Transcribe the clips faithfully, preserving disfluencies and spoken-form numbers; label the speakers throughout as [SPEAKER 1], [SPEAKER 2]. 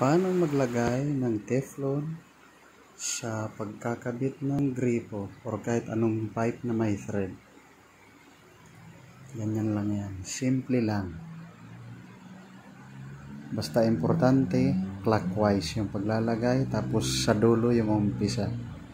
[SPEAKER 1] Paano maglagay ng Teflon sa pagkakabit ng gripo or kahit anong pipe na may thread? Ganyan lang yan. Simple lang. Basta importante, clockwise yung paglalagay, tapos sa dulo yung umpisa.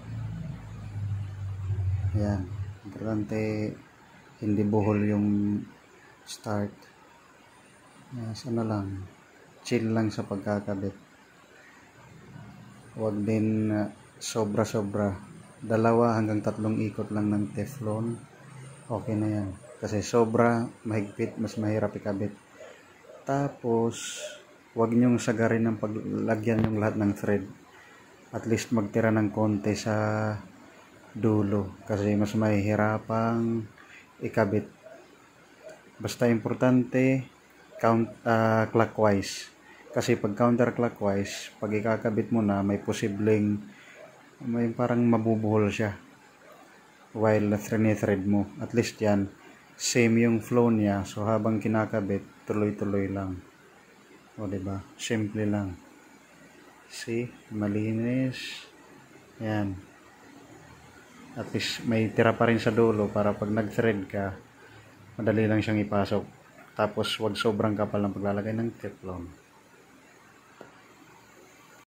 [SPEAKER 1] Yan. Importante, hindi buhol yung start. Yes, ano lang. Chill lang sa pagkakabit. Huwag din uh, sobra-sobra. Dalawa hanggang tatlong ikot lang ng Teflon. Okay na yan. Kasi sobra, mahigpit, mas mahirap ikabit. Tapos, huwag nyong sagarin ng paglagyan yung lahat ng thread. At least magtira ng konti sa dulo. Kasi mas mahihirapang ikabit. Basta importante, count, uh, clockwise. Kasi pag counterclockwise, pag ikakabit mo na, may posibleng may parang mabubuhol siya while thread mo. At least yan, same yung flow niya. So habang kinakabit, tuloy-tuloy lang. O diba? Simple lang. See? Malinis. Yan. At least may tira pa rin sa dulo para pag nag-thread ka, madali lang siyang ipasok. Tapos wag sobrang kapal ng paglalagay ng Teflon.